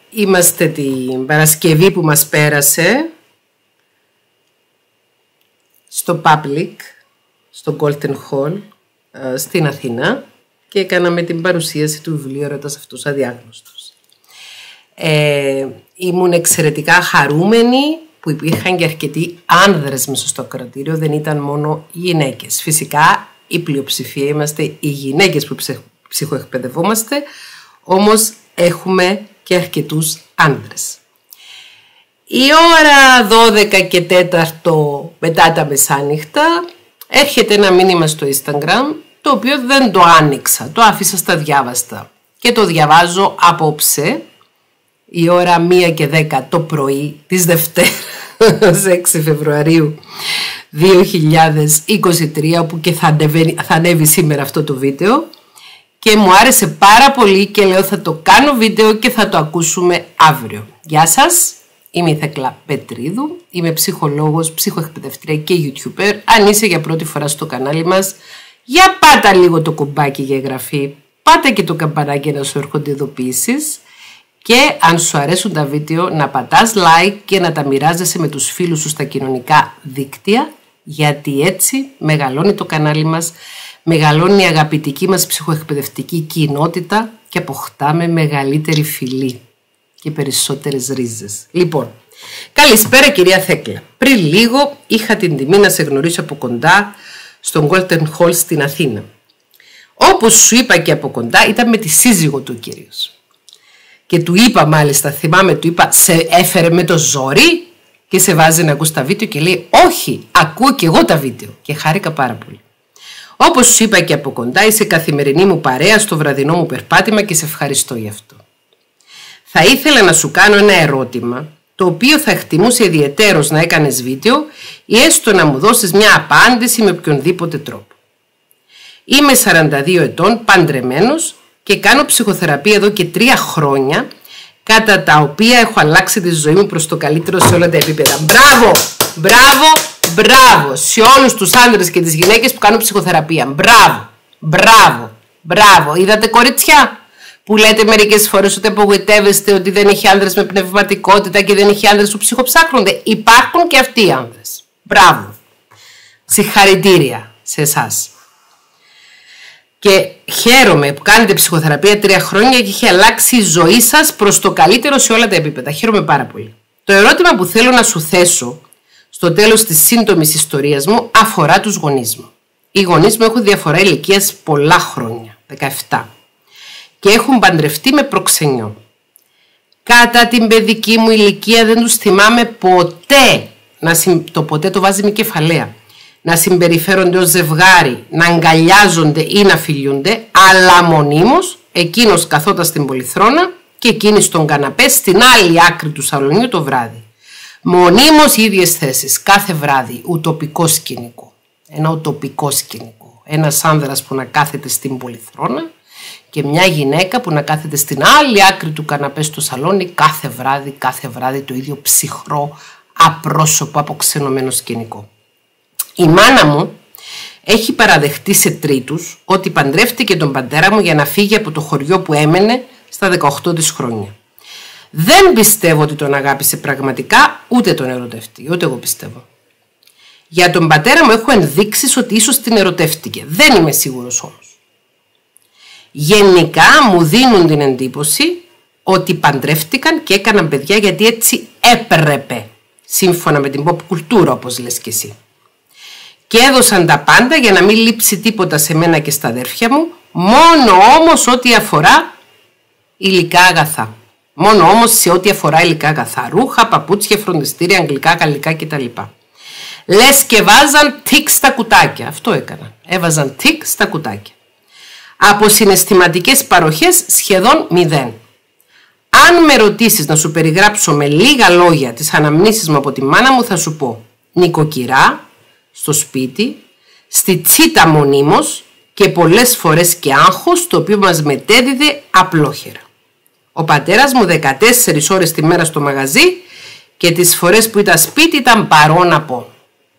Είμαστε την Παρασκευή που μας πέρασε στο Public, στο Golden Hall στην Αθήνα και έκαναμε την παρουσίαση του βιβλίου «Έρωτας αυτούς αδιάγνωστος». Ήμουν εξαιρετικά χαρούμενη που υπήρχαν και αρκετοί άνδρες μέσα στο ακροατήριο, δεν ήταν μόνο γυναίκες. Φυσικά η πλειοψηφία είμαστε οι γυναίκες που ψυχοεκπαιδευόμαστε, όμως έχουμε και αρκετούς άνδρες. Η ώρα 12 και 4 μετά τα μεσάνυχτα έρχεται ένα μήνυμα στο Instagram, το οποίο δεν το άνοιξα, το άφησα στα διάβαστα και το διαβάζω απόψε η ώρα 1 και 10 το πρωί της Δευτέρας 6 Φεβρουαρίου 2023, όπου και θα ανέβει σήμερα αυτό το βίντεο και μου άρεσε πάρα πολύ και λέω θα το κάνω βίντεο και θα το ακούσουμε αύριο. Γεια σας, είμαι η Θέκλα Πετρίδου, είμαι ψυχολόγος, ψυχοεκπαιδευτρία και YouTuber. Αν είσαι για πρώτη φορά στο κανάλι μας, για πάτα λίγο το κουμπάκι για εγγραφή, πάτα και το καμπανάκι να σου έρχονται ειδοποιήσεις και αν σου αρέσουν τα βίντεο να πατάς like και να τα μοιράζεσαι με τους φίλους σου στα κοινωνικά δίκτυα, γιατί έτσι μεγαλώνει το κανάλι μας, μεγαλώνει η αγαπητική μας ψυχοεκπαιδευτική κοινότητα και αποκτάμε μεγαλύτερη φυλή και περισσότερες ρίζες. Λοιπόν, καλησπέρα κυρία Θέκλα. Πριν λίγο είχα την τιμή να σε γνωρίσω από κοντά στον Golden Hall στην Αθήνα. Όπως σου είπα και από κοντά, ήταν με τη σύζυγο του κυρίως. Και του είπα μάλιστα, θυμάμαι, του είπα, σε έφερε με το ζόρι και σε βάζει να ακούς τα βίντεο και λέει όχι, ακούω και εγώ τα βίντεο και χάρηκα πάρα πολύ. Όπως σου είπα και από κοντά, είσαι καθημερινή μου παρέα στο βραδινό μου περπάτημα και σε ευχαριστώ γι' αυτό. Θα ήθελα να σου κάνω ένα ερώτημα, το οποίο θα εκτιμούσε ιδιαιτέρως να έκανες βίντεο ή έστω να μου δώσεις μια απάντηση με οποιονδήποτε τρόπο. Είμαι 42 ετών, παντρεμένος και κάνω ψυχοθεραπεία εδώ και 3 χρόνια, κατά τα οποία έχω αλλάξει τη ζωή μου προς το καλύτερο σε όλα τα επίπεδα. Μπράβο, μπράβο, μπράβο σε όλους τους άντρες και τις γυναίκες που κάνουν ψυχοθεραπεία. Μπράβο, μπράβο, μπράβο. Είδατε κορίτσια που λέτε μερικές φορές ότι απογοητεύεστε ότι δεν έχει άντρες με πνευματικότητα και δεν έχει άντρες που ψυχοψάχνονται. Υπάρχουν και αυτοί οι άντρες. Μπράβο. Συγχαρητήρια σε εσάς. Και χαίρομαι που κάνετε ψυχοθεραπεία 3 χρόνια και έχει αλλάξει η ζωή σας προς το καλύτερο σε όλα τα επίπεδα. Χαίρομαι πάρα πολύ. Το ερώτημα που θέλω να σου θέσω στο τέλος της σύντομης ιστορίας μου αφορά τους γονείς μου. Οι γονείς μου έχουν διαφορά ηλικίας πολλά χρόνια, 17, και έχουν παντρευτεί με προξενιό. Κατά την παιδική μου ηλικία δεν τους θυμάμαι ποτέ, το ποτέ το βάζει με κεφαλαία, να συμπεριφέρονται ως ζευγάρι, να αγκαλιάζονται ή να φιλιούνται, αλλά μονίμως εκείνος καθόταν στην πολυθρόνα και εκείνη στον καναπέ στην άλλη άκρη του σαλονιού το βράδυ. Μονίμως οι ίδιες θέσεις, κάθε βράδυ, ουτοπικό σκηνικό. Ένα ουτοπικό σκηνικό. Ένας άνδρας που να κάθεται στην πολυθρόνα και μια γυναίκα που να κάθεται στην άλλη άκρη του καναπέ στο σαλόνι κάθε βράδυ το ίδιο ψυχρό, απρόσωπο, αποξενωμένο σκηνικό. Η μάνα μου έχει παραδεχτεί σε τρίτους ότι παντρεύτηκε τον πατέρα μου για να φύγει από το χωριό που έμενε στα 18 της χρόνια. Δεν πιστεύω ότι τον αγάπησε πραγματικά, ούτε τον ερωτεύτηκε, ούτε εγώ πιστεύω. Για τον πατέρα μου έχω ενδείξεις ότι ίσως την ερωτεύτηκε. Δεν είμαι σίγουρος όμως. Γενικά μου δίνουν την εντύπωση ότι παντρεύτηκαν και έκαναν παιδιά γιατί έτσι έπρεπε, σύμφωνα με την pop κουλτούρα όπως λες και εσύ. Και έδωσαν τα πάντα για να μην λείψει τίποτα σε μένα και στα αδέρφια μου, μόνο όμως ό,τι αφορά υλικά αγαθά. Μόνο όμως σε ό,τι αφορά υλικά αγαθά, ρούχα, παπούτσια, φροντιστήρια, αγγλικά, γαλλικά κτλ. Λες και βάζαν τικ στα κουτάκια. Αυτό έκαναν. Έβαζαν τικ στα κουτάκια. Από συναισθηματικές παροχές σχεδόν 0. Αν με ρωτήσεις να σου περιγράψω με λίγα λόγια τις αναμνήσεις μου από τη μάνα μου, θα σου πω νοικοκυρά, στο σπίτι, στη τσίτα μονίμως και πολλές φορές και άγχος, το οποίο μας μετέδιδε απλόχερα. Ο πατέρας μου 14 ώρες τη μέρα στο μαγαζί και τις φορές που ήταν σπίτι ήταν παρόν από.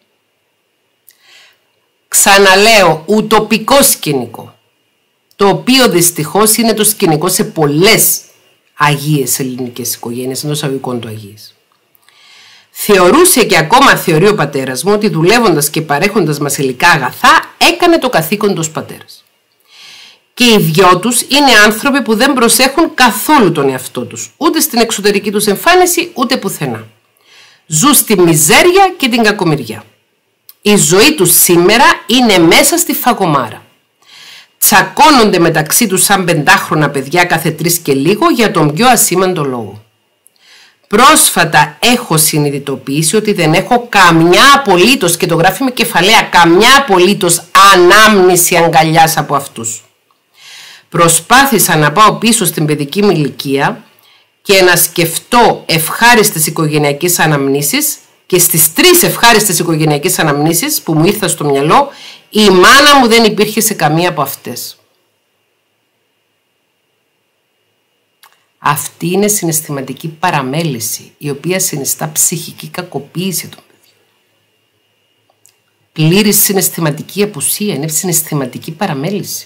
Ξαναλέω, ουτοπικό σκηνικό, το οποίο δυστυχώς είναι το σκηνικό σε πολλές αγίες ελληνικές οικογένειες, εντός αγωγικών του αγίες. Θεωρούσε και ακόμα θεωρεί ο πατέρας μου ότι δουλεύοντας και παρέχοντας μας υλικά αγαθά έκανε το καθήκον του ως πατέρας. Και οι δυο τους είναι άνθρωποι που δεν προσέχουν καθόλου τον εαυτό τους, ούτε στην εξωτερική τους εμφάνιση, ούτε πουθενά. Ζουν στη μιζέρια και την κακομοιριά. Η ζωή τους σήμερα είναι μέσα στη φαγωμάρα. Τσακώνονται μεταξύ τους σαν 5χρονα παιδιά κάθε 3 και λίγο για τον πιο ασήμαντο λόγο. Πρόσφατα έχω συνειδητοποιήσει ότι δεν έχω καμιά απολύτως, και το γράφει με κεφαλαία, καμιά απολύτως ανάμνηση αγκαλιάς από αυτούς. Προσπάθησα να πάω πίσω στην παιδική μου ηλικία και να σκεφτώ ευχάριστες οικογενειακές αναμνήσεις, και στις 3 ευχάριστες οικογενειακές αναμνήσεις που μου ήρθαν στο μυαλό, η μάνα μου δεν υπήρχε σε καμία από αυτές. Αυτή είναι συναισθηματική παραμέληση, η οποία συνιστά ψυχική κακοποίηση των παιδιών. Πλήρης συναισθηματική απουσία, είναι συναισθηματική παραμέληση.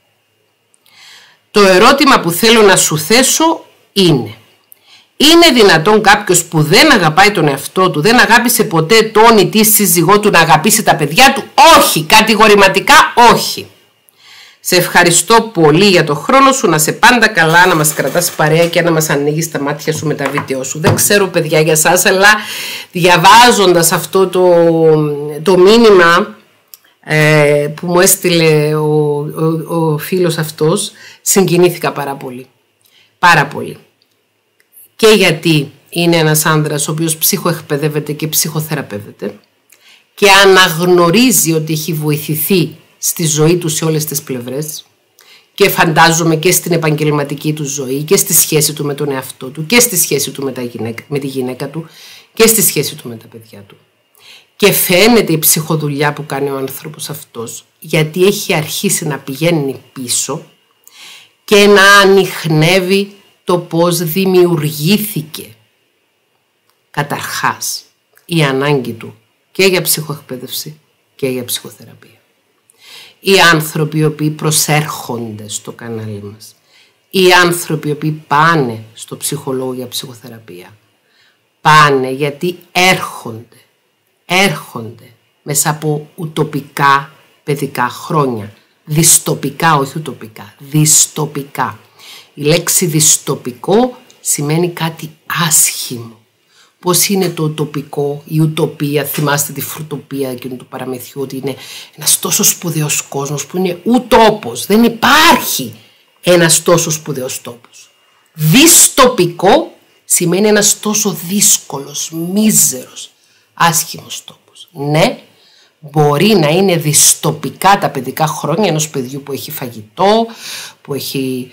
Το ερώτημα που θέλω να σου θέσω είναι: είναι δυνατόν κάποιος που δεν αγαπάει τον εαυτό του, δεν αγάπησε ποτέ τον ή τη σύζυγό του, να αγαπήσει τα παιδιά του? Όχι, κατηγορηματικά όχι. Σε ευχαριστώ πολύ για το χρόνο σου, να σε πάντα καλά, να μας κρατάς παρέα και να μας ανοίγεις τα μάτια σου με τα βίντεο σου. Δεν ξέρω παιδιά για σας, αλλά διαβάζοντας αυτό το μήνυμα που μου έστειλε ο φίλος αυτός, συγκινήθηκα πάρα πολύ. Πάρα πολύ. Και γιατί είναι ένας άνδρας ο οποίος ψυχοεκπαιδεύεται και ψυχοθεραπεύεται και αναγνωρίζει ότι έχει βοηθηθεί στη ζωή του σε όλες τις πλευρές, και φαντάζομαι και στην επαγγελματική του ζωή και στη σχέση του με τον εαυτό του και στη σχέση του με τη γυναίκα του και στη σχέση του με τα παιδιά του. Και φαίνεται η ψυχοδουλειά που κάνει ο άνθρωπος αυτός, γιατί έχει αρχίσει να πηγαίνει πίσω και να ανιχνεύει το πώς δημιουργήθηκε καταρχάς η ανάγκη του και για ψυχοεκπαίδευση και για ψυχοθεραπεία. Οι άνθρωποι οι οποίοι προσέρχονται στο κανάλι μας, οι άνθρωποι οι οποίοι πάνε στο ψυχολόγο για ψυχοθεραπεία, πάνε γιατί έρχονται μέσα από ουτοπικά παιδικά χρόνια. Δυστοπικά, όχι ουτοπικά, δυστοπικά. Η λέξη δυστοπικό σημαίνει κάτι άσχημο. Πώς είναι το ουτοπικό, η ουτοπία? Θυμάστε τη φρουτοπία εκείνου του παραμυθιού, ότι είναι ένας τόσο σπουδαίος κόσμος που είναι ουτόπος. Δεν υπάρχει ένας τόσο σπουδαίος τόπος. Δυστοπικό σημαίνει ένας τόσο δύσκολος, μίζερος, άσχημος τόπος. Ναι, μπορεί να είναι δυστοπικά τα παιδικά χρόνια ενός παιδιού που έχει φαγητό, που έχει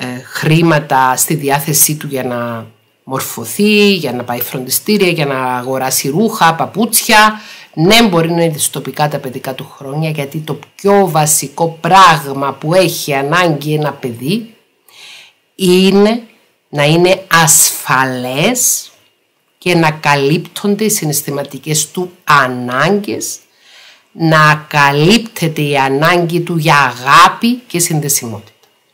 χρήματα στη διάθεσή του για να μορφωθεί, για να πάει φροντιστήρια, για να αγοράσει ρούχα, παπούτσια. Ναι, μπορεί να είναι δυστοπικά τα παιδικά του χρόνια, γιατί το πιο βασικό πράγμα που έχει ανάγκη ένα παιδί είναι να είναι ασφαλές και να καλύπτονται οι συναισθηματικές του ανάγκες, να καλύπτεται η ανάγκη του για αγάπη και συνδεσιμότητα.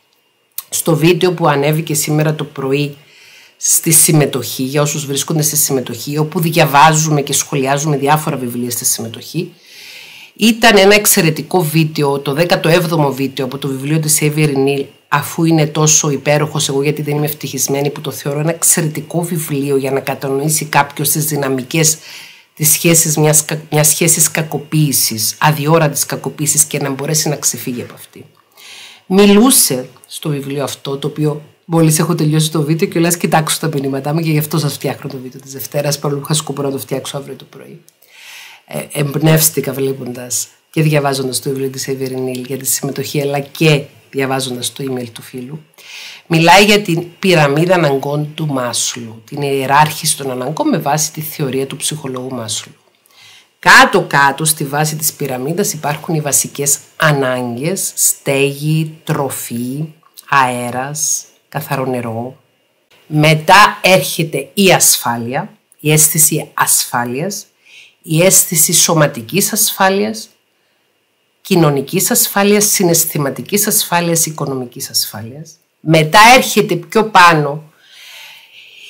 Στο βίντεο που ανέβηκε σήμερα το πρωί στη συμμετοχή, για όσους βρίσκονται στη συμμετοχή, όπου διαβάζουμε και σχολιάζουμε διάφορα βιβλία στη συμμετοχή, ήταν ένα εξαιρετικό βίντεο, το 17ο βίντεο από το βιβλίο της Avery Neal, αφού είναι τόσο υπέροχος, εγώ γιατί δεν είμαι ευτυχισμένη που το θεωρώ ένα εξαιρετικό βιβλίο για να κατανοήσει κάποιος τις δυναμικές της σχέσης, μιας σχέσης κακοποίησης, αδιόρατης κακοποίησης, και να μπορέσει να ξεφύγει από αυτή. Μιλούσε στο βιβλίο αυτό, το οποίο μόλις έχω τελειώσει το βίντεο και λες κοιτάξω τα μηνύματά μου, και γι' αυτό σας φτιάχνω το βίντεο της Δευτέρας, παρόλο που είχα σκοπό να το φτιάξω αύριο το πρωί. Εμπνεύστηκα βλέποντας και διαβάζοντας το βιβλίο της Avery Neal για τη συμμετοχή, αλλά και διαβάζοντας το email του φίλου. Μιλάει για την πυραμίδα αναγκών του Μάσλου, την ιεράρχηση των αναγκών με βάση τη θεωρία του ψυχολόγου Μάσλου. Κάτω-κάτω στη βάση της πυραμίδας υπάρχουν οι βασικές ανάγκες: στέγη, τροφή, αέρας, καθαρό νερό. Μετά έρχεται η ασφάλεια, η αίσθηση ασφάλειας, η αίσθηση σωματικής ασφάλειας, κοινωνικής ασφάλειας, συναισθηματικής ασφάλειας, οικονομικής ασφάλειας. Μετά έρχεται πιο πάνω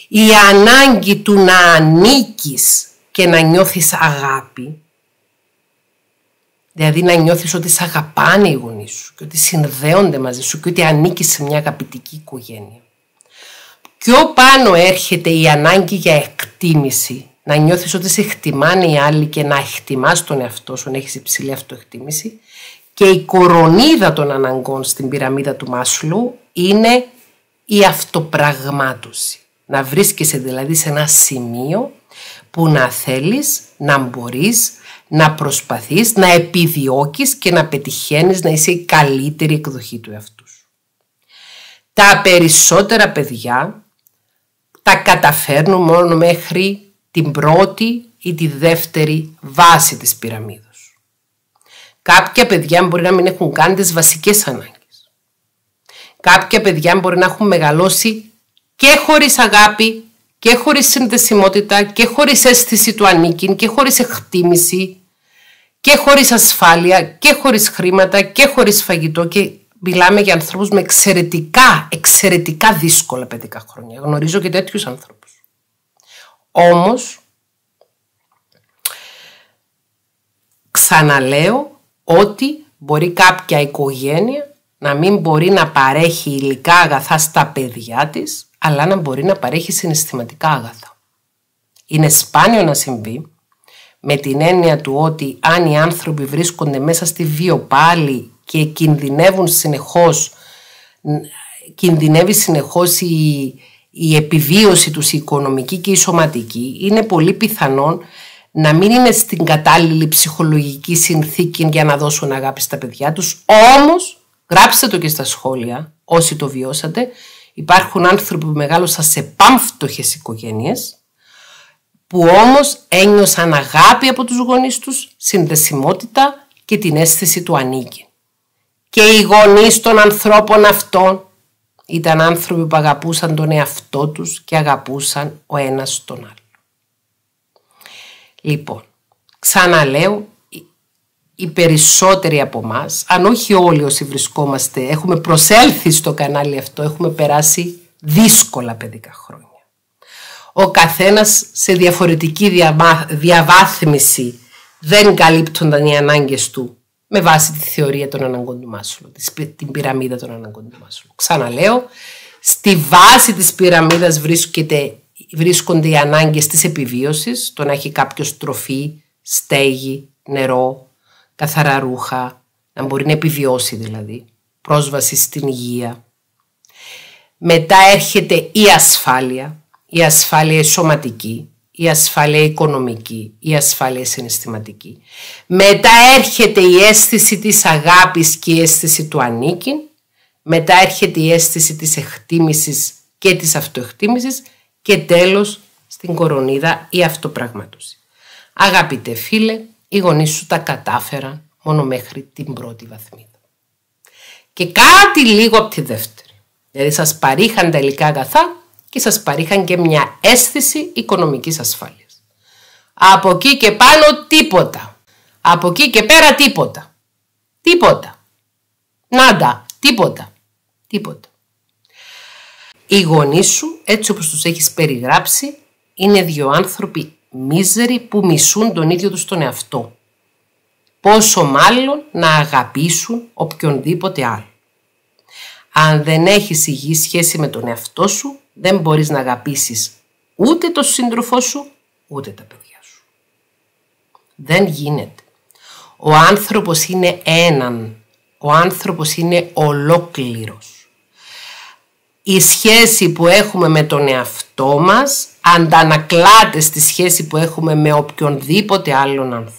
η ανάγκη του να ανήκεις και να νιώθεις αγάπη, δηλαδή να νιώθεις ότι σε αγαπάνε οι γονείς σου και ότι συνδέονται μαζί σου και ότι ανήκεις σε μια αγαπητική οικογένεια. Πιο πάνω έρχεται η ανάγκη για εκτίμηση, να νιώθεις ότι σε εκτιμάνε οι άλλοι και να εκτιμάς τον εαυτό σου, να έχεις υψηλή αυτοεκτίμηση. Και η κορονίδα των αναγκών στην πυραμίδα του Μάσλου είναι η αυτοπραγμάτωση. Να βρίσκεσαι δηλαδή σε ένα σημείο που να θέλεις, να μπορείς, να προσπαθείς, να επιδιώκεις και να πετυχαίνεις να είσαι η καλύτερη εκδοχή του εαυτού σου. Τα περισσότερα παιδιά τα καταφέρνουν μόνο μέχρι την πρώτη ή τη δεύτερη βάση της πυραμίδας. Κάποια παιδιά μπορεί να μην έχουν καν τις βασικές ανάγκες. Κάποια παιδιά μπορεί να έχουν μεγαλώσει και χωρίς αγάπη και χωρίς συνδεσιμότητα και χωρίς αίσθηση του ανήκειν και χωρίς εκτίμηση και χωρίς ασφάλεια και χωρίς χρήματα και χωρίς φαγητό, και μιλάμε για ανθρώπους με εξαιρετικά δύσκολα παιδικά χρόνια. Γνωρίζω και τέτοιους ανθρώπους. Όμως, ξαναλέω ότι μπορεί κάποια οικογένεια να μην μπορεί να παρέχει υλικά αγαθά στα παιδιά της, αλλά να μπορεί να παρέχει συναισθηματικά αγαθά. Είναι σπάνιο να συμβεί, με την έννοια του ότι αν οι άνθρωποι βρίσκονται μέσα στη βιοπάλη και κινδυνεύει συνεχώς η επιβίωση τους, η οικονομική και η σωματική, είναι πολύ πιθανόν να μην είναι στην κατάλληλη ψυχολογική συνθήκη για να δώσουν αγάπη στα παιδιά τους. Όμως, γράψτε το και στα σχόλια, όσοι το βιώσατε, υπάρχουν άνθρωποι που μεγάλωσαν σε πανφτωχές οικογένειες, που όμως ένιωσαν αγάπη από τους γονείς τους, συνδεσιμότητα και την αίσθηση του ανήκει. Και οι γονείς των ανθρώπων αυτών ήταν άνθρωποι που αγαπούσαν τον εαυτό τους και αγαπούσαν ο ένας τον άλλο. Λοιπόν, ξαναλέω, οι περισσότεροι από εμάς, αν όχι όλοι όσοι βρισκόμαστε, έχουμε προσέλθει στο κανάλι αυτό, έχουμε περάσει δύσκολα παιδικά χρόνια. Ο καθένας σε διαφορετική διαβάθμιση δεν καλύπτονταν οι ανάγκες του με βάση τη θεωρία των αναγκών του Μάσλου, την πυραμίδα των αναγκών του Μάσλου. Ξαναλέω, στη βάση της πυραμίδας βρίσκονται οι ανάγκες της επιβίωσης, το να έχει κάποιος τροφή, στέγη, νερό, καθαρά ρούχα, να μπορεί να επιβιώσει δηλαδή, πρόσβαση στην υγεία. Μετά έρχεται η ασφάλεια σωματική, η ασφάλεια οικονομική, η ασφάλεια συναισθηματική. Μετά έρχεται η αίσθηση της αγάπης και η αίσθηση του ανήκειν. Μετά έρχεται η αίσθηση της εκτίμησης και της αυτοεκτίμησης. Και τέλος, στην κορονίδα, η αυτοπραγμάτωση. Αγαπητέ φίλε, οι γονείς σου τα κατάφεραν μόνο μέχρι την πρώτη βαθμίδα. Και κάτι λίγο από τη δεύτερη. Δηλαδή σας παρήχαν τα υλικά αγαθά και σας παρήχαν και μια αίσθηση οικονομικής ασφάλειας. Από εκεί και πάνω τίποτα. Από εκεί και πέρα τίποτα. Τίποτα. Νάντα. Τίποτα. Οι γονείς σου, έτσι όπως τους έχεις περιγράψει, είναι δύο άνθρωποι μίζεροι που μισούν τον ίδιο τους τον εαυτό. Πόσο μάλλον να αγαπήσουν οποιονδήποτε άλλο. Αν δεν έχεις υγιή σχέση με τον εαυτό σου, δεν μπορείς να αγαπήσεις ούτε τον σύντροφό σου, ούτε τα παιδιά σου. Δεν γίνεται. Ο άνθρωπος είναι έναν. Ο άνθρωπος είναι ολόκληρος. Η σχέση που έχουμε με τον εαυτό μας αντανακλάται στη σχέση που έχουμε με οποιονδήποτε άλλον άνθρωπο.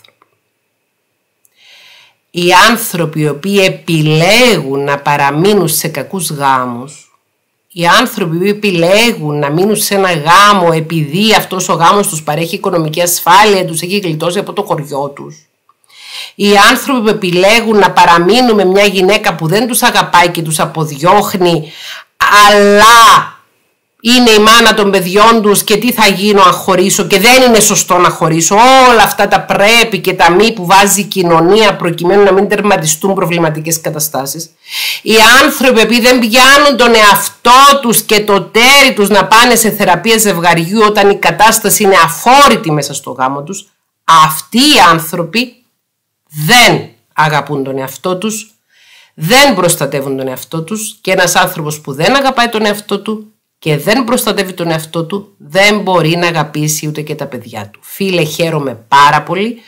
Οι άνθρωποι οι οποίοι επιλέγουν να παραμείνουν σε κακούς γάμους, οι άνθρωποι που επιλέγουν να μείνουν σε ένα γάμο επειδή αυτός ο γάμος τους παρέχει οικονομική ασφάλεια, τους έχει γλιτώσει από το χωριό τους, οι άνθρωποι που επιλέγουν να παραμείνουν με μια γυναίκα που δεν τους αγαπάει και τους αποδιώχνει, αλλά είναι η μάνα των παιδιών τους και τι θα γίνω αν χωρίσω και δεν είναι σωστό να χωρίσω. Όλα αυτά τα πρέπει και τα μη που βάζει η κοινωνία προκειμένου να μην τερματιστούν προβληματικές καταστάσεις. Οι άνθρωποι επειδή δεν πιάνουν τον εαυτό τους και το τέρι τους να πάνε σε θεραπεία ζευγαριού όταν η κατάσταση είναι αφόρητη μέσα στο γάμο τους, αυτοί οι άνθρωποι δεν αγαπούν τον εαυτό τους, δεν προστατεύουν τον εαυτό τους και ένας άνθρωπος που δεν αγαπάει τον εαυτό του και δεν προστατεύει τον εαυτό του δεν μπορεί να αγαπήσει ούτε και τα παιδιά του. Φίλε, χαίρομαι πάρα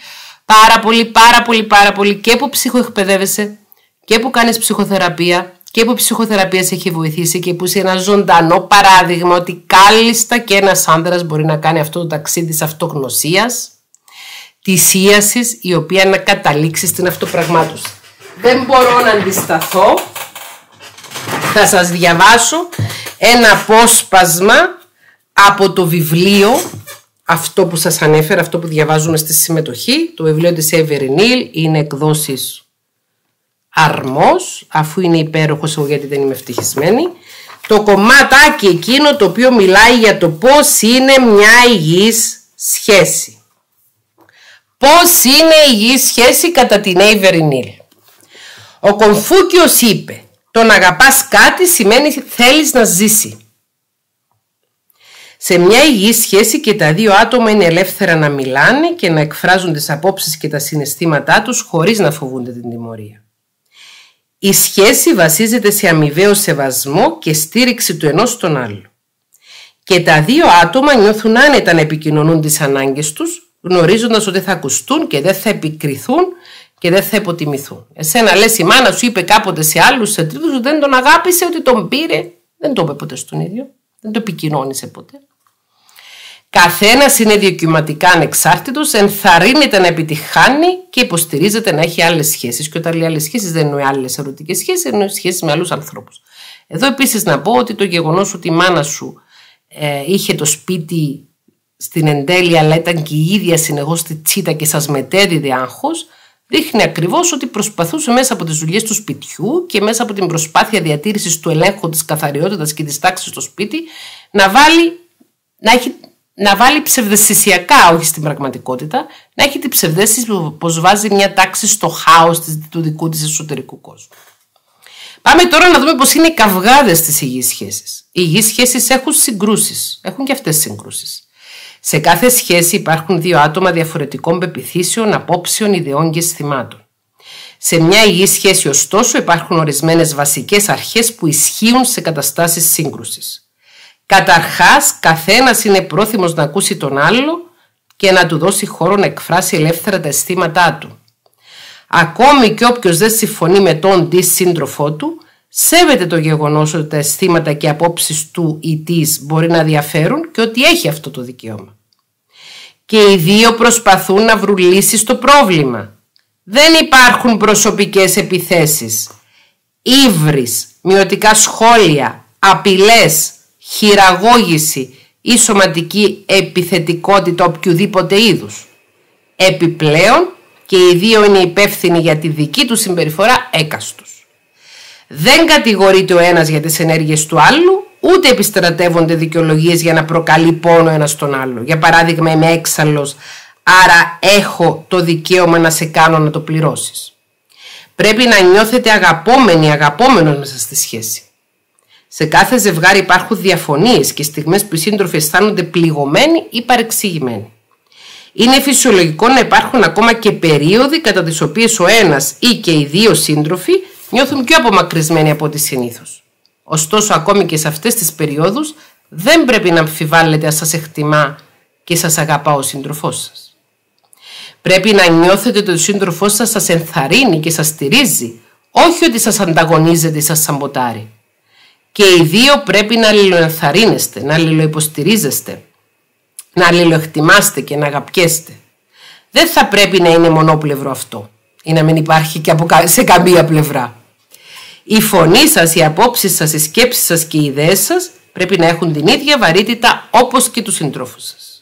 πολύ και που ψυχοεκπαιδεύεσαι και που κάνεις ψυχοθεραπεία και που η ψυχοθεραπεία σε έχει βοηθήσει και που είσαι ένα ζωντανό παράδειγμα ότι κάλλιστα και ένας άνδρας μπορεί να κάνει αυτό το ταξίδι της αυτογνωσίας, της ίασης, η οποία να καταλήξει στην αυτοπραγμάτωση. Δεν μπορώ να αντισταθώ. Θα σας διαβάσω ένα απόσπασμα από το βιβλίο, αυτό που σας ανέφερα, αυτό που διαβάζουμε στη συμμετοχή. Το βιβλίο της Εύερη Νίλ είναι εκδόσεις Αρμός, αφού είναι υπέροχος εγώ γιατί δεν είμαι ευτυχισμένη. Το κομματάκι εκείνο το οποίο μιλάει για το πώς είναι μια υγιής σχέση. Πώς είναι η υγιής σχέση κατά την Εύερη Νίλ. Ο Κομφούκιος είπε: το να αγαπάς κάτι σημαίνει θέλεις να ζήσει. Σε μια υγιή σχέση και τα δύο άτομα είναι ελεύθερα να μιλάνε και να εκφράζουν τις απόψεις και τα συναισθήματά τους χωρίς να φοβούνται την τιμωρία. Η σχέση βασίζεται σε αμοιβαίο σεβασμό και στήριξη του ενός στον άλλο. Και τα δύο άτομα νιώθουν άνετα να επικοινωνούν τις ανάγκες τους, γνωρίζοντας ότι θα ακουστούν και δεν θα επικριθούν και δεν θα υποτιμηθούν. Εσένα λες η μάνα σου είπε κάποτε σε άλλους, σε τρίτους, ότι δεν τον αγάπησε, ότι τον πήρε. Δεν το είπε ποτέ στον ίδιο. Δεν το επικοινώνησε ποτέ. Καθένας είναι δικαιωματικά ανεξάρτητος, ενθαρρύνεται να επιτυχάνει και υποστηρίζεται να έχει άλλες σχέσεις. Και όταν λέει άλλες σχέσεις δεν εννοεί άλλες ερωτικές σχέσεις, εννοεί σχέσεις με άλλους ανθρώπους. Εδώ επίσης να πω ότι το γεγονός ότι η μάνα σου είχε το σπίτι στην εντέλεια, αλλά ήταν και η ίδια συνεχώς στη τσίτα και σας μετέδιδε άγχος, δείχνει ακριβώς ότι προσπαθούσε μέσα από τις δουλειές του σπιτιού και μέσα από την προσπάθεια διατήρησης του ελέγχου, της καθαριότητας και της τάξης στο σπίτι να βάλει ψευδαισθησιακά, όχι στην πραγματικότητα, να έχει την ψευδαίσθηση πως βάζει μια τάξη στο χάος του δικού της εσωτερικού κόσμου. Πάμε τώρα να δούμε πως είναι οι καυγάδες της υγιείς σχέσης. Οι υγιείς σχέσεις έχουν συγκρούσεις, έχουν και αυτές συγκρούσεις. Σε κάθε σχέση υπάρχουν δύο άτομα διαφορετικών πεποιθήσεων, απόψεων, ιδεών και αισθημάτων. Σε μια υγιή σχέση, ωστόσο, υπάρχουν ορισμένες βασικές αρχές που ισχύουν σε καταστάσεις σύγκρουσης. Καταρχάς, καθένας είναι πρόθυμος να ακούσει τον άλλο και να του δώσει χώρο να εκφράσει ελεύθερα τα αισθήματά του. Ακόμη και όποιος δεν συμφωνεί με τον τη σύντροφό του, σέβεται το γεγονός ότι τα αισθήματα και απόψεις του ή της μπορεί να διαφέρουν και ότι έχει αυτό το δικαίωμα. Και οι δύο προσπαθούν να βρουν λύσεις στο πρόβλημα. Δεν υπάρχουν προσωπικές επιθέσεις, ύβρις, μειωτικά σχόλια, απειλές, χειραγώγηση ή σωματική επιθετικότητα οποιοδήποτε είδους. Επιπλέον και οι δύο είναι υπεύθυνοι για τη δική του συμπεριφορά έκαστος. Δεν κατηγορείται ο ένας για τις ενέργειες του άλλου, ούτε επιστρατεύονται δικαιολογίες για να προκαλεί πόνο ένας τον άλλο. Για παράδειγμα, είμαι έξαλλος, άρα έχω το δικαίωμα να σε κάνω να το πληρώσεις. Πρέπει να νιώθετε αγαπόμενος μέσα στη σχέση. Σε κάθε ζευγάρι υπάρχουν διαφωνίες και στιγμές που οι σύντροφοι αισθάνονται πληγωμένοι ή παρεξηγημένοι. Είναι φυσιολογικό να υπάρχουν ακόμα και περίοδοι κατά τις οποίες ο ένας ή και οι δύο σύντροφοι νιώθουν πιο απομακρυσμένοι από ό,τι συνήθως. Ωστόσο, ακόμη και σε αυτές τις περιόδους δεν πρέπει να αμφιβάλλετε αν σας εκτιμά και σας αγαπά ο σύντροφός σας. Πρέπει να νιώθετε ότι ο σύντροφός σας ενθαρρύνει και σας στηρίζει, όχι ότι σας ανταγωνίζεται ή σας σαμποτάρει. Και οι δύο πρέπει να αλληλοενθαρρύνεστε, να αλληλοϊποστηρίζεστε, να αλληλοεκτιμάστε και να αγαπιέστε. Δεν θα πρέπει να είναι μονόπλευρο αυτό ή να μην υπάρχει και σε καμία πλευρά. Η φωνή σας, οι απόψεις σας, οι σκέψεις σας και οι ιδέες σας πρέπει να έχουν την ίδια βαρύτητα όπως και του συντρόφου σας.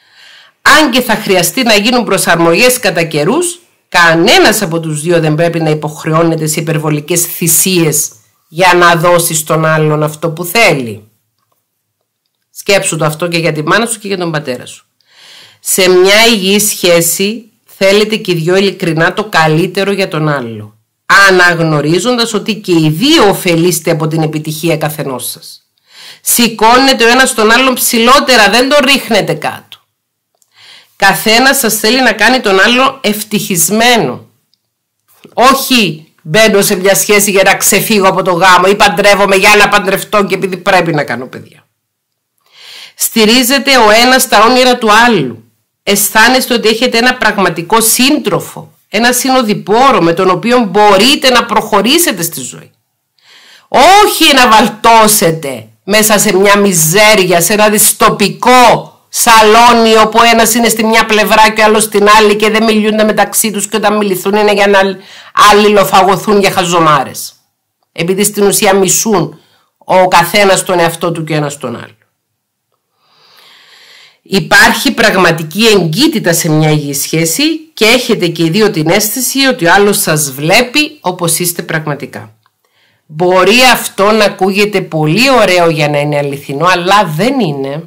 Αν και θα χρειαστεί να γίνουν προσαρμογές κατά καιρούς, κανένας από τους δύο δεν πρέπει να υποχρεώνεται σε υπερβολικές θυσίες για να δώσει στον άλλον αυτό που θέλει. Σκέψου το αυτό και για τη μάνα σου και για τον πατέρα σου. Σε μια υγιή σχέση θέλετε και οι δυο ειλικρινά το καλύτερο για τον άλλο, αναγνωρίζοντας ότι και οι δύο ωφελείστε από την επιτυχία καθενός σας. Σηκώνετε ο ένας τον άλλον ψηλότερα, δεν τον ρίχνετε κάτω. Καθένας σας θέλει να κάνει τον άλλο ευτυχισμένο. Όχι μπαίνω σε μια σχέση για να ξεφύγω από το γάμο ή παντρεύομαι για να παντρευτώ και επειδή πρέπει να κάνω παιδιά. Στηρίζετε ο ένας τα όνειρα του άλλου. Αισθάνεστε ότι έχετε ένα πραγματικό σύντροφο, ένα συνοδοιπόρο με τον οποίο μπορείτε να προχωρήσετε στη ζωή. Όχι να βαλτώσετε μέσα σε μια μιζέρια, σε ένα δυστοπικό σαλόνι όπου ένας είναι στη μια πλευρά και ο άλλος στην άλλη και δεν μιλούνται μεταξύ τους και όταν μιληθούν είναι για να αλληλοφαγωθούν για χαζομάρες. Επειδή στην ουσία μισούν ο καθένας τον εαυτό του και ο ένας τον άλλο. Υπάρχει πραγματική εγκύτητα σε μια υγιή σχέση και έχετε και οι δύο την αίσθηση ότι ο άλλος σας βλέπει όπως είστε πραγματικά. Μπορεί αυτό να ακούγεται πολύ ωραίο για να είναι αληθινό, αλλά δεν είναι.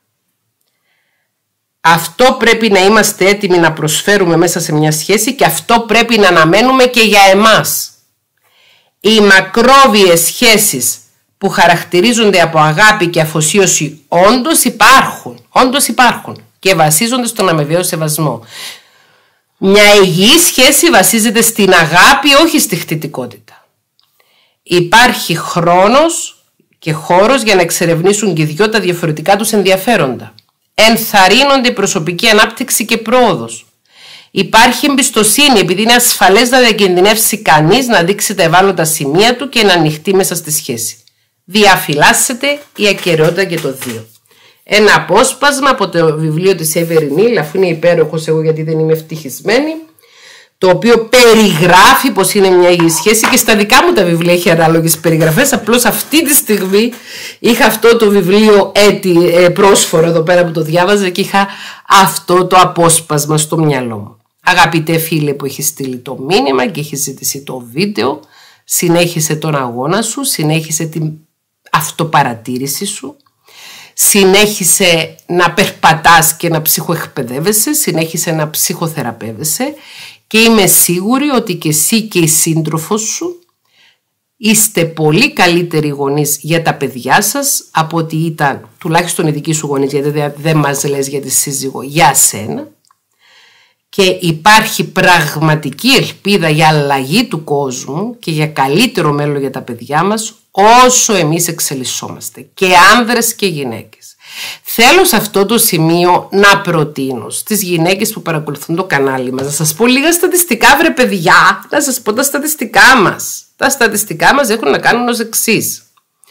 Αυτό πρέπει να είμαστε έτοιμοι να προσφέρουμε μέσα σε μια σχέση και αυτό πρέπει να αναμένουμε και για εμάς. Οι μακρόβιες σχέσεις που χαρακτηρίζονται από αγάπη και αφοσίωση όντως υπάρχουν και βασίζονται στον αμοιβαίο σεβασμό. Μια υγιή σχέση βασίζεται στην αγάπη, όχι στη χτητικότητα. Υπάρχει χρόνος και χώρος για να εξερευνήσουν και οι δυο τα διαφορετικά τους ενδιαφέροντα. Ενθαρρύνονται η προσωπική ανάπτυξη και πρόοδος. Υπάρχει εμπιστοσύνη επειδή είναι ασφαλές να διακινδυνεύσει κανείς να δείξει τα ευάλωτα σημεία του και να ανοιχτεί μέσα στη σχέση. Διαφυλάσσεται η ακεραιότητα και το δύο. Ένα απόσπασμα από το βιβλίο της Evelyn Hill, αφού είναι υπέροχος εγώ γιατί δεν είμαι ευτυχισμένη, το οποίο περιγράφει πως είναι μια υγιή σχέση και στα δικά μου τα βιβλία έχει ανάλογες περιγραφές. Απλώς αυτή τη στιγμή είχα αυτό το βιβλίο πρόσφορο εδώ πέρα που το διάβαζα και είχα αυτό το απόσπασμα στο μυαλό μου. Αγαπητέ φίλε που έχει στείλει το μήνυμα και έχει ζητήσει το βίντεο, συνέχισε τον αγώνα σου, συνέχισε την αυτοπαρατήρηση σου, συνέχισε να περπατάς και να ψυχοεκπαιδεύεσαι, συνέχισε να ψυχοθεραπεύεσαι και είμαι σίγουρη ότι και εσύ και η σύντροφος σου είστε πολύ καλύτεροι γονείς για τα παιδιά σας από ότι ήταν τουλάχιστον οι δικοί σου γονείς, γιατί δεν μας λες για τη σύζυγο, για σένα. Και υπάρχει πραγματική ελπίδα για αλλαγή του κόσμου και για καλύτερο μέλλον για τα παιδιά μας όσο εμείς εξελισσόμαστε, και άνδρες και γυναίκες. Θέλω σε αυτό το σημείο να προτείνω στις γυναίκες που παρακολουθούν το κανάλι μας να σας πω λίγα στατιστικά, βρε παιδιά, να σας πω τα στατιστικά μας. Τα στατιστικά μας έχουν να κάνουν ως εξής.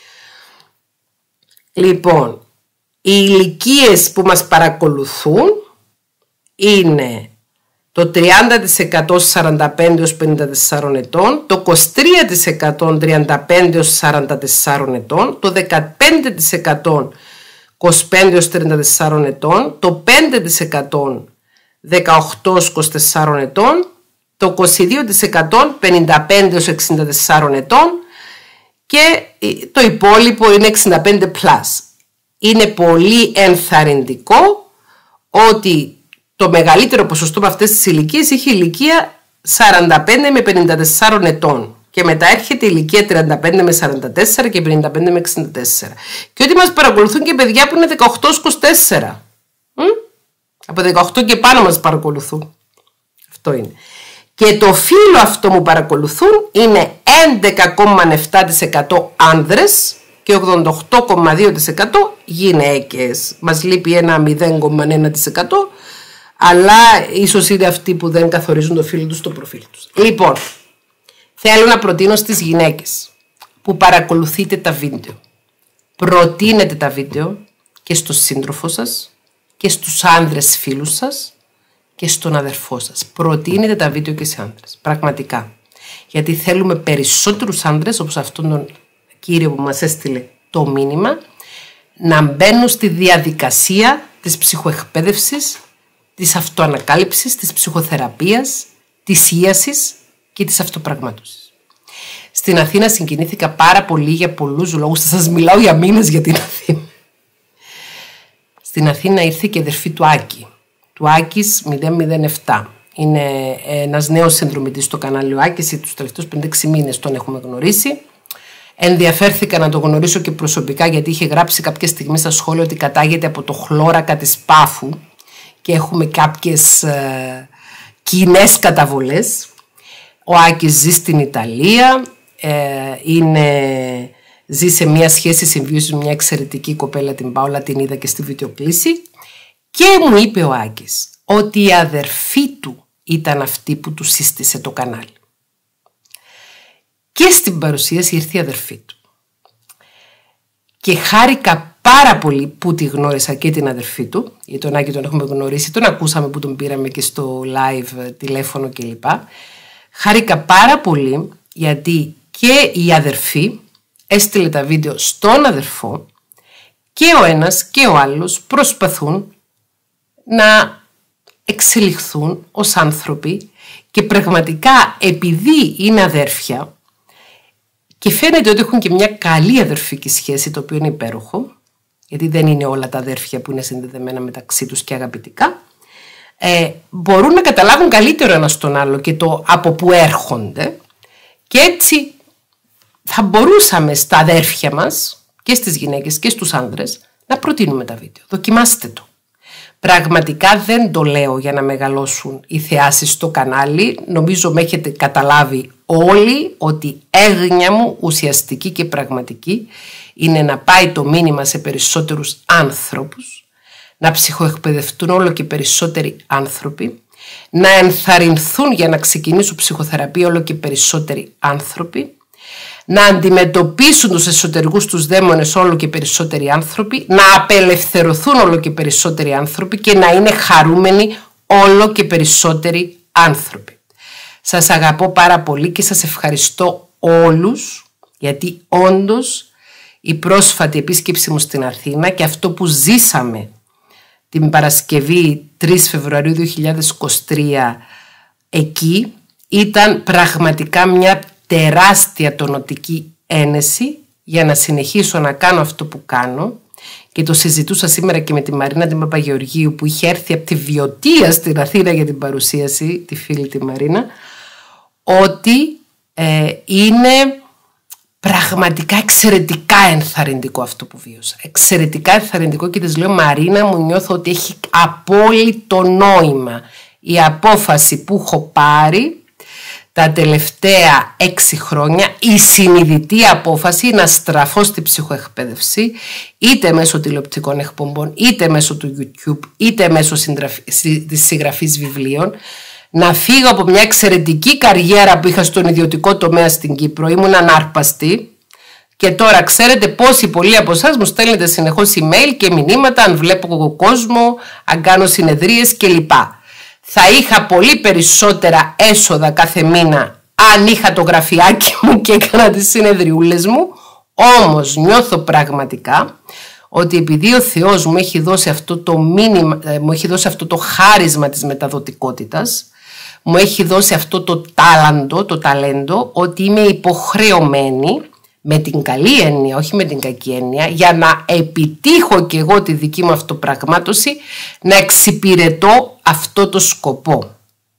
Λοιπόν, οι ηλικίες που μας παρακολουθούν είναι το 30% 45 έως 54 ετών, το 23% 35 έως 44 ετών, το 15% 25 έως 34 ετών, το 5% 18 έως 24 ετών, το 22% 55 έως 64 ετών και το υπόλοιπο είναι 65+. Είναι πολύ ενθαρρυντικό ότι το μεγαλύτερο ποσοστό από αυτές τις ηλικίες είχε ηλικία 45 με 54 ετών. Και μετά έρχεται η ηλικία 35 με 44 και 55 με 64. Και ότι μας παρακολουθούν και παιδιά που είναι 18-24. Από 18 και πάνω μας παρακολουθούν. Αυτό είναι. Και το φύλο αυτό που παρακολουθούν είναι 11,7% άνδρες και 88,2% γυναίκες. Μας λείπει ένα 0,1%. Αλλά ίσως είναι αυτοί που δεν καθορίζουν το φύλο τους στο προφίλ τους. Λοιπόν, θέλω να προτείνω στις γυναίκες που παρακολουθείτε τα βίντεο. Προτείνετε τα βίντεο και στον σύντροφο σας και στους άνδρες φίλους σας και στον αδερφό σας. Προτείνετε τα βίντεο και σε άνδρες. Πραγματικά. Γιατί θέλουμε περισσότερους άνδρες, όπως αυτόν τον κύριο που μας έστειλε το μήνυμα, να μπαίνουν στη διαδικασία της ψυχοεκπαίδευσης, της αυτοανακάλυψης, της ψυχοθεραπείας, της ίασης και της αυτοπραγμάτωσης. Στην Αθήνα συγκινήθηκα πάρα πολύ για πολλούς λόγους. Θα σας μιλάω για μήνες για την Αθήνα. στην Αθήνα ήρθε και η αδερφή του Άκη, του Άκης 007. Είναι ένας νέος συνδρομητής στο κανάλι ο Άκης, τους τελευταίους 5-6 μήνες τον έχουμε γνωρίσει. Ενδιαφέρθηκα να το γνωρίσω και προσωπικά, γιατί είχε γράψει κάποια στιγμή στα σχόλια ότι κατάγεται από το χλώρακα της Πάφου και έχουμε κάποιες κοινές καταβολές. Ο Άκης ζει στην Ιταλία, ζει σε μια σχέση συμβίωσης με μια εξαιρετική κοπέλα, την Πάολα, την είδα και στη βιντεοκλήση, και μου είπε ο Άκης ότι η αδερφή του ήταν αυτή που του σύστησε το κανάλι. Και στην παρουσίαση ήρθε η αδερφή του. Και χάρηκα πάρα πολύ που τη γνώρισα και την αδερφή του, γιατί τον Άκη τον έχουμε γνωρίσει, τον ακούσαμε που τον πήραμε και στο live τηλέφωνο κλπ. Χάρηκα πάρα πολύ γιατί και η αδερφή έστειλε τα βίντεο στον αδερφό και ο ένας και ο άλλος προσπαθούν να εξελιχθούν ως άνθρωποι, και πραγματικά επειδή είναι αδέρφια και φαίνεται ότι έχουν και μια καλή αδερφική σχέση, το οποίο είναι υπέροχο, γιατί δεν είναι όλα τα αδέρφια που είναι συνδεδεμένα μεταξύ τους και αγαπητικά, μπορούν να καταλάβουν καλύτερο ένας τον άλλο και το από που έρχονται, και έτσι θα μπορούσαμε στα αδέρφια μας και στις γυναίκες και στους άνδρες να προτείνουμε τα βίντεο. Δοκιμάστε το. Πραγματικά δεν το λέω για να μεγαλώσουν οι θεάσεις στο κανάλι. Νομίζω με έχετε καταλάβει όλοι ότι έγνοια μου ουσιαστική και πραγματική είναι να πάει το μήνυμα σε περισσότερους άνθρωπους, να ψυχοεκπαιδευτούν όλο και περισσότεροι άνθρωποι, να ενθαρρυνθούν για να ξεκινήσουν ψυχοθεραπεία όλο και περισσότεροι άνθρωποι, να αντιμετωπίσουν τους εσωτερικούς τους δαίμονες όλο και περισσότεροι άνθρωποι, να απελευθερωθούν όλο και περισσότεροι άνθρωποι και να είναι χαρούμενοι όλο και περισσότεροι άνθρωποι. Σας αγαπώ πάρα πολύ και σας ευχαριστώ όλους, γιατί όντως η πρόσφατη επίσκεψη μου στην Αθήνα και αυτό που ζήσαμε την Παρασκευή 3 Φεβρουαρίου 2023 εκεί ήταν πραγματικά μια τεράστια τονωτική ένεση για να συνεχίσω να κάνω αυτό που κάνω, και το συζητούσα σήμερα και με τη Μαρίνα την Παπαγεωργίου που είχε έρθει από τη Βιωτία στην Αθήνα για την παρουσίαση, τη φίλη τη Μαρίνα, ότι είναι πραγματικά εξαιρετικά ενθαρρυντικό αυτό που βίωσα. Εξαιρετικά ενθαρρυντικό, και της λέω Μαρίνα μου, νιώθω ότι έχει απόλυτο νόημα η απόφαση που έχω πάρει τα τελευταία 6 χρόνια, η συνειδητή απόφαση να στραφώ στη ψυχοεκπαίδευση, είτε μέσω τηλεοπτικών εκπομπών, είτε μέσω του YouTube, είτε μέσω της συγγραφής βιβλίων, να φύγω από μια εξαιρετική καριέρα που είχα στον ιδιωτικό τομέα στην Κύπρο. Ήμουν ανάρπαστη και τώρα ξέρετε πόσοι πολλοί από εσάς μου στέλνετε συνεχώς email και μηνύματα αν βλέπω κόσμο, αν κάνω συνεδρίες κλπ. Θα είχα πολύ περισσότερα έσοδα κάθε μήνα αν είχα το γραφιάκι μου και έκανα τις συνεδριούλες μου. Όμως νιώθω πραγματικά ότι επειδή ο Θεός μου έχει δώσει αυτό το μήνυμα, μου έχει δώσει αυτό το χάρισμα της μεταδοτικότητας, μου έχει δώσει αυτό το ταλέντο, ότι είμαι υποχρεωμένη, με την καλή έννοια, όχι με την κακή έννοια, για να επιτύχω και εγώ τη δική μου αυτοπραγμάτωση, να εξυπηρετώ αυτό το σκοπό.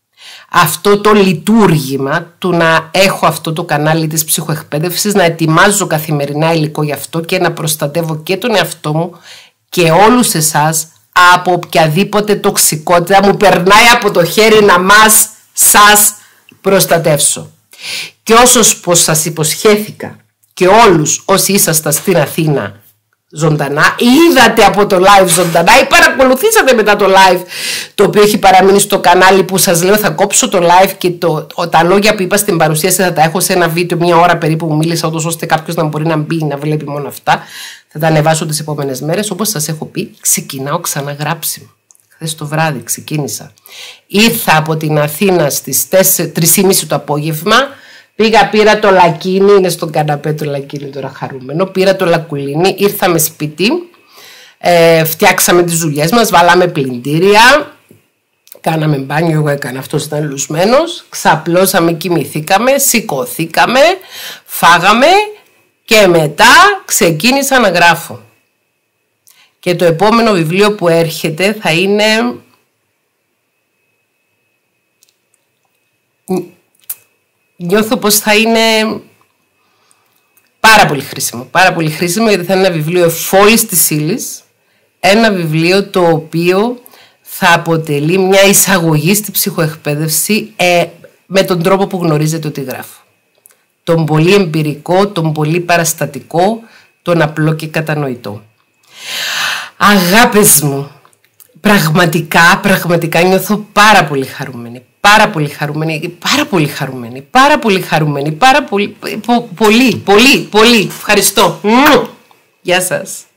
Αυτό το λειτουργήμα του να έχω αυτό το κανάλι της ψυχοεκπαίδευσης, να ετοιμάζω καθημερινά υλικό γι' αυτό και να προστατεύω και τον εαυτό μου και όλους εσάς από οποιαδήποτε τοξικότητα μου περνάει από το χέρι να σας προστατεύσω. Και όσος πως σας υποσχέθηκα και όλους όσοι ήσασταν στην Αθήνα ζωντανά, είδατε από το live ζωντανά ή παρακολουθήσατε μετά το live το οποίο έχει παραμείνει στο κανάλι, που σας λέω θα κόψω το live και τα λόγια που είπα στην παρουσίαση θα τα έχω σε ένα βίντεο, 1 ώρα περίπου που μίλησα, ώστε κάποιος να μπορεί να μπει να βλέπει μόνο αυτά. Θα τα ανεβάσω τις επόμενες μέρες. Όπως σας έχω πει, ξεκινάω ξανά γράψιμο. Χθες το βράδυ ξεκίνησα. Ήρθα από την Αθήνα στις 3:30 το απόγευμα. Πήγα, πήρα το λακκίνι, είναι στον καναπέ το λακκίνι τώρα χαρούμενο. Πήρα το λακκουλίνι, ήρθαμε σπίτι, φτιάξαμε τις δουλειές μας, βάλαμε πλυντήρια, κάναμε μπάνιο, εγώ έκανα, αυτός ήταν λουσμένος, ξαπλώσαμε, κοιμηθήκαμε, σηκωθήκαμε, φάγαμε και μετά ξεκίνησα να γράφω. Και το επόμενο βιβλίο που έρχεται θα είναι... Νιώθω πως θα είναι πάρα πολύ χρήσιμο. Πάρα πολύ χρήσιμο, γιατί θα είναι ένα βιβλίο εφόλης της ύλης. Ένα βιβλίο το οποίο θα αποτελεί μια εισαγωγή στη ψυχοεκπαίδευση με τον τρόπο που γνωρίζετε ότι γράφω. Τον πολύ εμπειρικό, τον πολύ παραστατικό, τον απλό και κατανοητό. Αγάπες μου, πραγματικά νιώθω πάρα πολύ χαρούμενη. Πάρα πολύ χαρούμενη. Πολύ. Ευχαριστώ. Γεια σας.